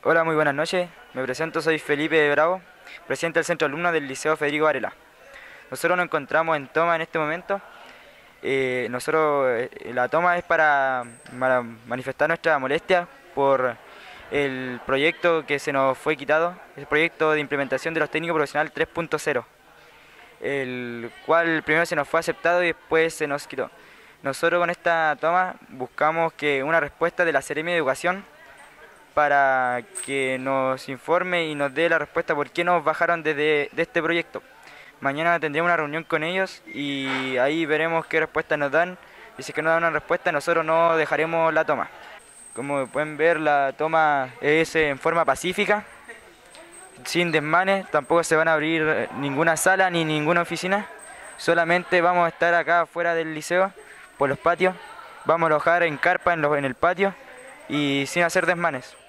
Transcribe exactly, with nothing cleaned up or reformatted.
Hola, muy buenas noches. Me presento, soy Felipe Bravo, presidente del Centro de Alumnos del Liceo Federico Varela. Nosotros nos encontramos en toma en este momento. Eh, nosotros, eh, la toma es para, para manifestar nuestra molestia por el proyecto que se nos fue quitado, el proyecto de implementación de los técnicos profesionales tres punto cero, el cual primero se nos fue aceptado y después se nos quitó. Nosotros con esta toma buscamos que una respuesta de la Seremi de Educación para que nos informe y nos dé la respuesta por qué nos bajaron desde de este proyecto. Mañana tendremos una reunión con ellos y ahí veremos qué respuesta nos dan. Y si es que nos dan una respuesta, nosotros no dejaremos la toma. Como pueden ver, la toma es en forma pacífica, sin desmanes. Tampoco se van a abrir ninguna sala ni ninguna oficina. Solamente vamos a estar acá fuera del liceo, por los patios. Vamos a alojar en carpa en, los, en el patio y sin hacer desmanes.